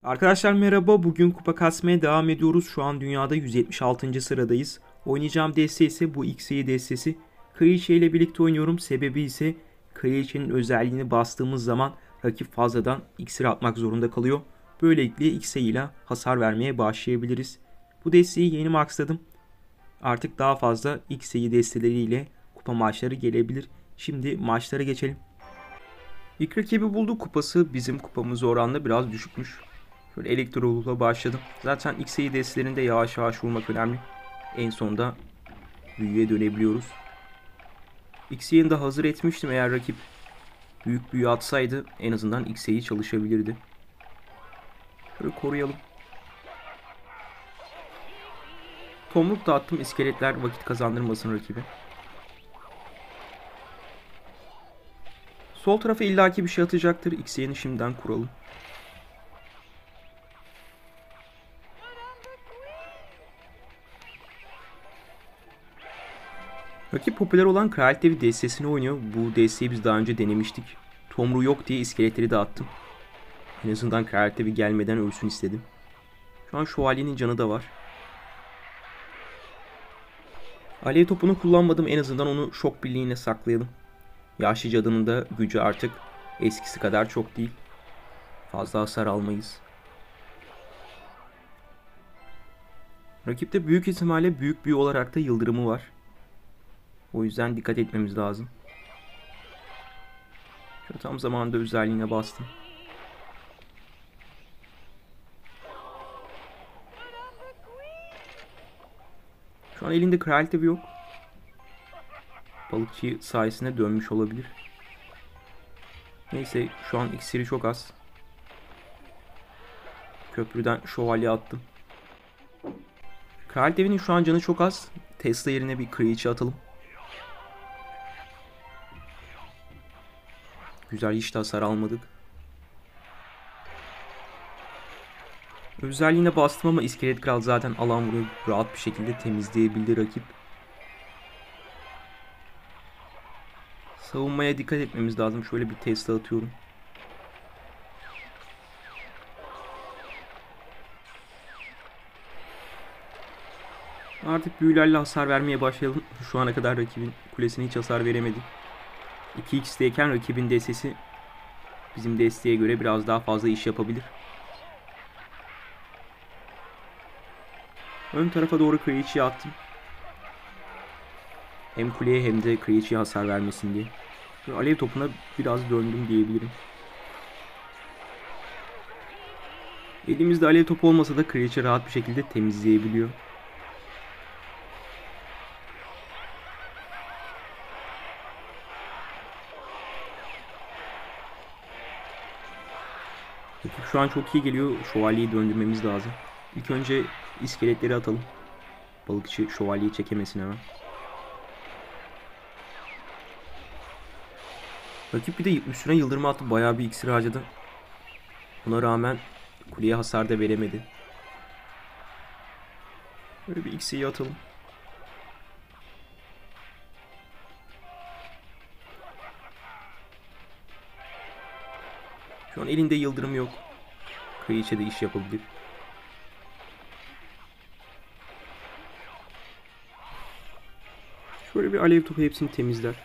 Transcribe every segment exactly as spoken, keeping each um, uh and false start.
Arkadaşlar merhaba. Bugün kupa kasmaya devam ediyoruz. Şu an dünyada yüz yetmiş altıncı sıradayız. Oynayacağım deste ise bu Xayah destesi. Kraliçe ile birlikte oynuyorum. Sebebi ise Kraliçenin özelliğini bastığımız zaman rakip fazladan iksir atmak zorunda kalıyor. Böylelikle Xayah ile hasar vermeye başlayabiliriz. Bu desteği yeni maxladım. Artık daha fazla Xayah desteleriyle kupa maçları gelebilir. Şimdi maçlara geçelim. İlk rakibi bulduk. Kupası bizim kupamıza oranla biraz düşükmüş. Şöyle elektrolukla başladım. Zaten Xayah destelerinde yavaş yavaş vurmak önemli. En sonunda büyüye dönebiliyoruz. Xayah'ı da hazır etmiştim. Eğer rakip büyük büyü atsaydı en azından Xayah çalışabilirdi. Şöyle koruyalım. Tomruk da attım. İskeletler vakit kazandırmasın rakibi. Sol tarafa illaki bir şey atacaktır. Xayah'ını şimdiden kuralım. Rakip popüler olan Kraliyet Devi destesini oynuyor. Bu desteği biz daha önce denemiştik. Tomruğu yok diye iskeletleri de attım. En azından Kraliyet Devi gelmeden ölsün istedim. Şu an şövalyenin canı da var. Alev topunu kullanmadım. En azından onu şok birliğine saklayalım. Yaşlı cadının da gücü artık eskisi kadar çok değil. Fazla hasar almayız. Rakipte büyük ihtimalle büyük büyü olarak da yıldırımı var. O yüzden dikkat etmemiz lazım. Şöyle tam zamanında özelliğine bastım. Şu an elinde Kraliyet Devi yok. Balıkçı sayesinde dönmüş olabilir. Neyse şu an iksiri çok az. Köprüden şövalye attım. Kraliyet Devi'nin şu an canı çok az. Tesla yerine bir kraliçe atalım. Güzel, hiç de hasar almadık. Özelliğine bastım ama iskelet kral zaten alan vuruyor. Rahat bir şekilde temizleyebildi rakip. Savunmaya dikkat etmemiz lazım. Şöyle bir Tesla atıyorum. Artık büyülerle hasar vermeye başlayalım. Şu ana kadar rakibin kulesine hiç hasar veremedik. iki x'teyken rakibin destesi bizim desteğe göre biraz daha fazla iş yapabilir. Ön tarafa doğru kraliçeyi attım. Hem kuleye hem de kraliçeye hasar vermesin diye. Ve alev topuna biraz döndüm diyebilirim. Elimizde alev topu olmasa da kraliçe rahat bir şekilde temizleyebiliyor. Rakip şu an çok iyi geliyor. Şövalyeyi döndürmemiz lazım. İlk önce iskeletleri atalım. Balıkçı şövalyeyi çekemesin hemen. Rakip bir de üstüne yıldırma attı. Bayağı bir iksir harcadı. Buna rağmen kuleye hasar da veremedi. Böyle bir iksiri atalım. Şu an elinde yıldırım yok. Kraliçe de iş yapabilir. Şöyle bir alev topu hepsini temizler.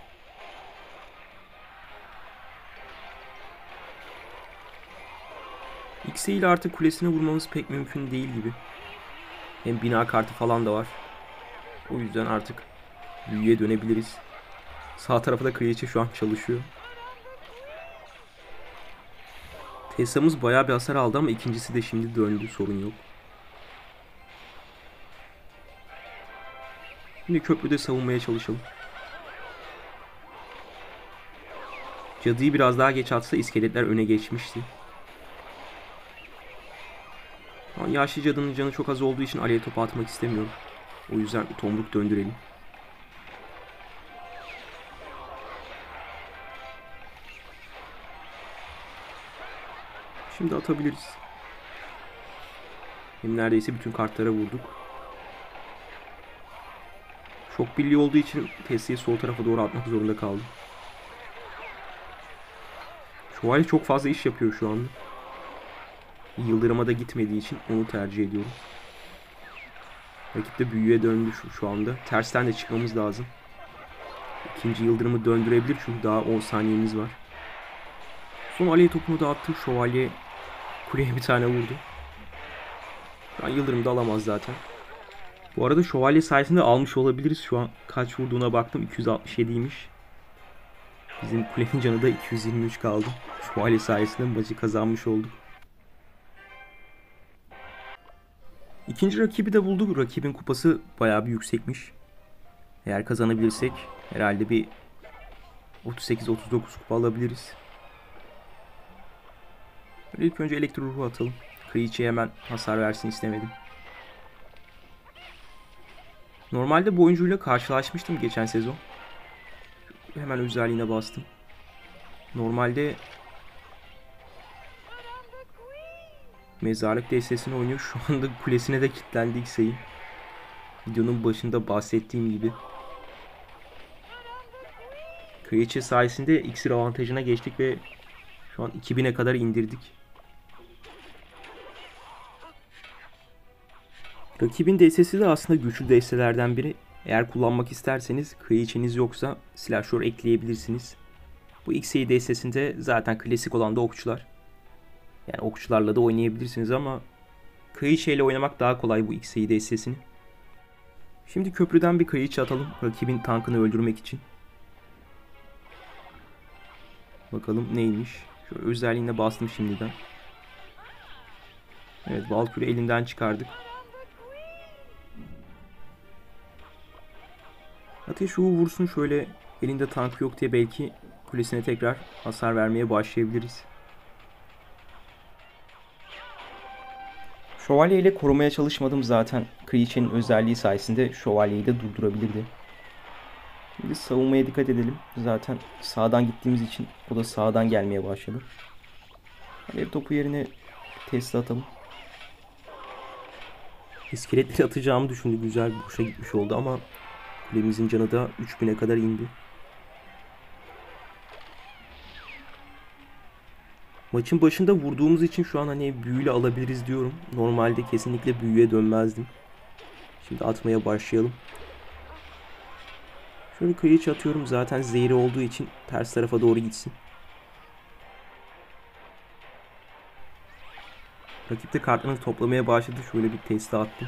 X'e ile artık kulesine vurmamız pek mümkün değil gibi. Hem bina kartı falan da var. O yüzden artık büyüye dönebiliriz. Sağ tarafta da kraliçe şu an çalışıyor. Tesla'mız bayağı bir hasar aldı ama ikincisi de şimdi döndü, sorun yok. Şimdi köprüde savunmaya çalışalım. Cadıyı biraz daha geç atsa iskeletler öne geçmişti. Ama yaşlı cadının canı çok az olduğu için alev topu atmak istemiyorum. O yüzden tomruk döndürelim. Şimdi atabiliriz. Hem neredeyse bütün kartlara vurduk. Şok birliği olduğu için Tesla'yı sol tarafa doğru atmak zorunda kaldım. Şövalye çok fazla iş yapıyor şu anda. Yıldırıma da gitmediği için onu tercih ediyorum. Rakip de büyüye döndü şu, şu anda. Tersten de çıkmamız lazım. İkinci yıldırımı döndürebilir çünkü daha on saniyemiz var. Son alev topunu da attım. Şövalye kuleye bir tane vurdu. Şu an yıldırım da alamaz zaten. Bu arada şövalye sayesinde almış olabiliriz. Şu an kaç vurduğuna baktım. iki yüz altmış yediymiş. Bizim kulenin canı da iki yüz yirmi üç kaldı. Şövalye sayesinde maçı kazanmış olduk. İkinci rakibi de bulduk. Rakibin kupası bayağı bir yüksekmiş. Eğer kazanabilirsek herhalde bir otuz sekiz otuz dokuz kupa alabiliriz. Böyle ilk önce elektro ruhu atalım. Kraliçeye hemen hasar versin istemedim. Normalde bu oyuncuyla karşılaşmıştım geçen sezon. Hemen özelliğine bastım. Normalde mezarlık destesini oynuyor. Şu anda kulesine de kilitlendi X'e'yi. Videonun başında bahsettiğim gibi. Kraliçe sayesinde iksir avantajına geçtik ve şu an iki bine kadar indirdik. Rakibin destesi de aslında güçlü destelerden biri. Eğer kullanmak isterseniz kraliçeniz yoksa silahşör ekleyebilirsiniz. Bu X'e destesinde zaten klasik olan da okçular. Yani okçularla da oynayabilirsiniz ama kraliçe ile oynamak daha kolay bu X'e destesini. Şimdi köprüden bir kraliçe atalım rakibin tankını öldürmek için. Bakalım neymiş. Şöyle özelliğine bastım şimdiden. Evet, Valkyrie elinden çıkardık. Ateş Uğu vursun şöyle, elinde tank yok diye belki kulesine tekrar hasar vermeye başlayabiliriz. Şövalye ile korumaya çalışmadım zaten. Kraliçenin özelliği sayesinde şövalyeyi de durdurabilirdi. Şimdi savunmaya dikkat edelim. Zaten sağdan gittiğimiz için o da sağdan gelmeye başladı. Alev topu yerine Tesla atalım. İskeletleri atacağımı düşündü. Güzel bir boşa gitmiş oldu ama kulemizin canı da üç bine kadar indi. Maçın başında vurduğumuz için şu an hani büyüyle alabiliriz diyorum. Normalde kesinlikle büyüye dönmezdim. Şimdi atmaya başlayalım. Şöyle kraliçe atıyorum. Zaten zehri olduğu için ters tarafa doğru gitsin. Rakip de kartlarını toplamaya başladı. Şöyle bir Tesla attım.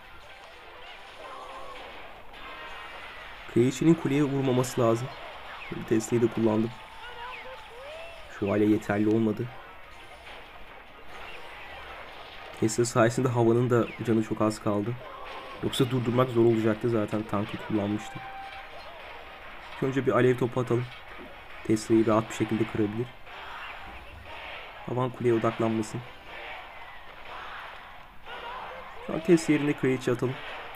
Kraliçenin kuleye vurmaması lazım. Şöyle Tesla'yı da kullandım. Şövalye yeterli olmadı. Tesla sayesinde havanın da canı çok az kaldı. Yoksa durdurmak zor olacaktı, zaten tankı kullanmıştık. Önce bir alev topu atalım. Tesla'yı rahat bir şekilde kırabilir. Havan kuleye odaklanmasın. Şu an Tesla yerine kraliçe atalım.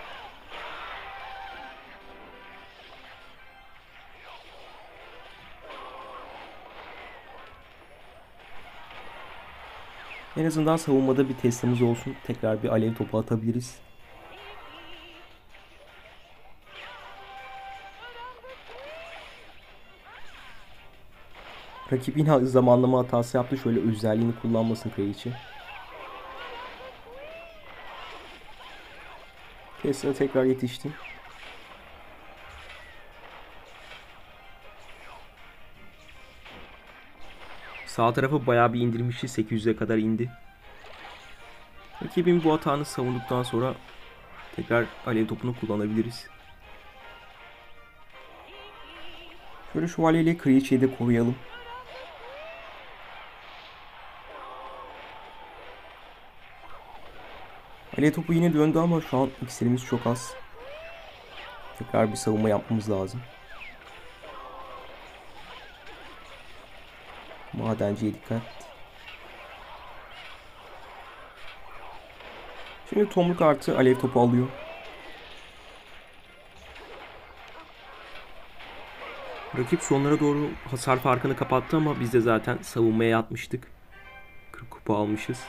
En azından savunmada bir Tesla'mız olsun. Tekrar bir alev topu atabiliriz. Rakip yine zamanlama hatası yaptı. Şöyle özelliğini kullanmasın kraliçe. Tesla tekrar yetişti. Sağ tarafı bayağı bir indirmişti. sekiz yüze kadar indi. Rakibin bu hatanı savunduktan sonra tekrar alev topunu kullanabiliriz. Şöyle şövalyeyle kraliçeyi de koruyalım. Alev topu yine döndü ama şu an iksirimiz çok az. Tekrar bir savunma yapmamız lazım. Madenciye dikkat. Şimdi tomruk artı alev topu alıyor. Rakip sonlara doğru hasar farkını kapattı ama biz de zaten savunmaya yatmıştık. kırk kupa almışız.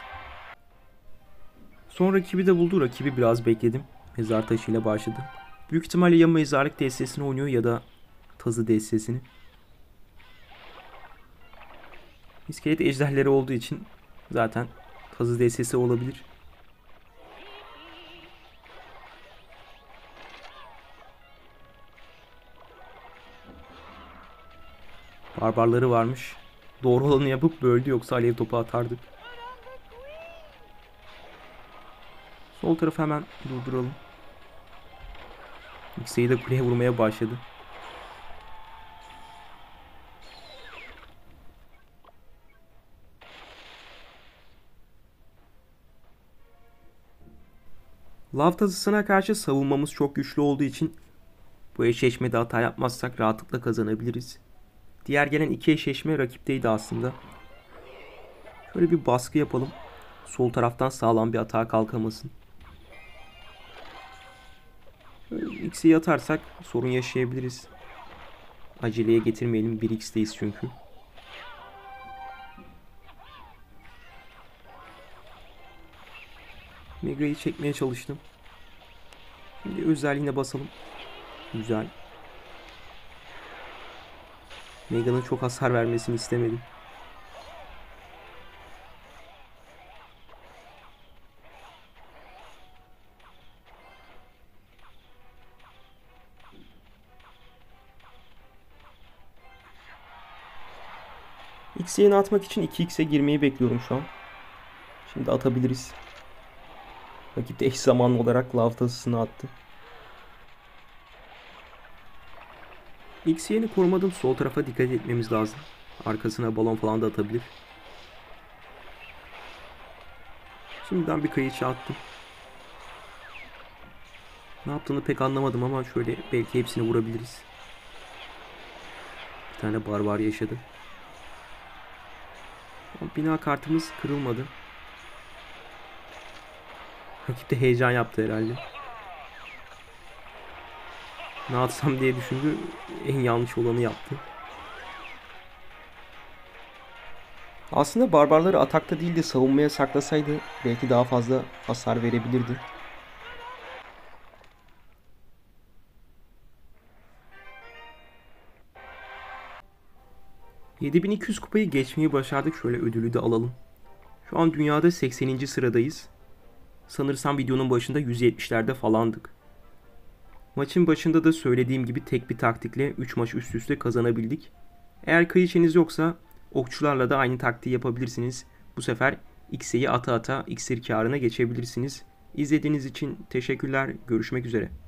Son rakibi de buldu. Rakibi biraz bekledim. Mezar taşıyla başladı. Büyük ihtimalle ya mezarlık destesini oynuyor ya da tazı destesini. İskelet ejderleri olduğu için zaten Tazı destesi olabilir. Barbarları varmış. Doğru olanı yapıp böldü, yoksa alev topu atardık. Sol tarafı hemen durduralım. X'yi de kuleye vurmaya başladı. Lav tazısına karşı savunmamız çok güçlü olduğu için bu eşleşmede hata yapmazsak rahatlıkla kazanabiliriz. Diğer gelen iki eşleşme rakipteydi aslında. Şöyle bir baskı yapalım. Sol taraftan sağlam bir atağa kalkamasın. X'i atarsak sorun yaşayabiliriz. Aceleye getirmeyelim. bir x'teyiz çünkü. Mega'yı çekmeye çalıştım. Şimdi özelliğine basalım. Güzel. Mega'nın çok hasar vermesini istemedim. X'ye atmak için iki x'e girmeyi bekliyorum şu an. Şimdi atabiliriz. Rakip de eş zamanlı olarak lav tasısını attı. X'ye'ni korumadım. Sol tarafa dikkat etmemiz lazım. Arkasına balon falan da atabilir. Şimdiden bir kayışı attım. Ne yaptığını pek anlamadım ama şöyle belki hepsini vurabiliriz. Bir tane barbar yaşadı. Bina kartımız kırılmadı. Rakip de heyecan yaptı herhalde. Ne atsam diye düşündü. En yanlış olanı yaptı. Aslında barbarları atakta değil de savunmaya saklasaydı belki daha fazla hasar verebilirdi. yedi bin iki yüz kupayı geçmeyi başardık. Şöyle ödülü de alalım. Şu an dünyada sekseninci sıradayız. Sanırsam videonun başında yüz yetmişlerde falandık. Maçın başında da söylediğim gibi tek bir taktikle üç maç üst üste kazanabildik. Eğer kraliçeniz yoksa okçularla da aynı taktiği yapabilirsiniz. Bu sefer X'yi ata ata iksir karına geçebilirsiniz. İzlediğiniz için teşekkürler. Görüşmek üzere.